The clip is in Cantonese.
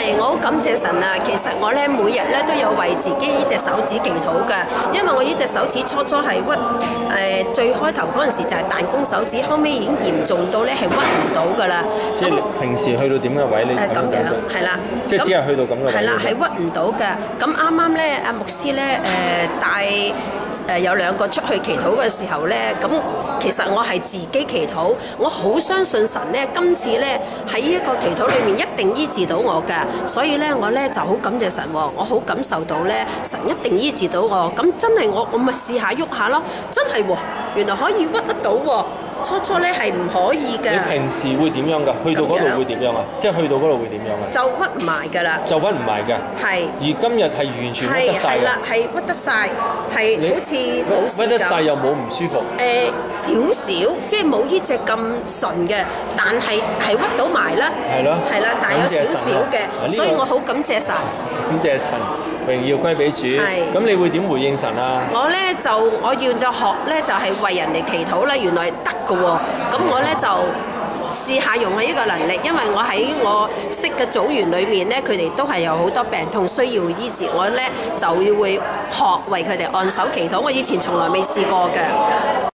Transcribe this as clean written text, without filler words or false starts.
係，我好感謝神啊！其實我咧每日咧都有為自己呢隻手指祈禱㗎，因為我呢隻手指初係屈最開頭嗰陣時就係彈弓手指，後尾已經嚴重到咧係屈唔到㗎啦。 即係平時去到點嘅位你？ 咁樣係啦， 即係只係去到咁嘅位。 係啦，係屈唔到㗎。咁啱啱咧，阿牧師咧帶有兩個出去祈禱嘅時候咧，咁其實我係自己祈禱，我好相信神咧，今次咧喺呢一個祈禱裏面一定醫治到我㗎，所以咧我咧就好感謝神喎，我好感受到咧神一定醫治到我，咁真係我咪試下喐下咯，真係喎，原來可以屈得到喎。初咧係唔可以嘅。 你平時會點樣㗎？去到嗰度會點樣啊？即係去到嗰度會點樣啊？ 就屈唔埋㗎啦。 就屈唔埋嘅。 係。 而今日係完全屈得晒㗎。 係啦，係屈得晒，係好似冇事咁。 屈得晒又冇唔舒服。 少少，即係冇呢隻咁純嘅，但係屈到埋啦。 係咯。 係啦，但係有少少嘅，所以我好感謝神。 感謝神，榮耀歸俾主。係。咁你會點回應神啊？ 我要就學咧，就係為人哋祈禱啦。原來得㗎喎，咁我咧就試下用呢個能力，因為我喺我識嘅組員裏面咧，佢哋都係有好多病痛需要醫治，我咧就要會學為佢哋按手祈禱。我以前從來未試過嘅。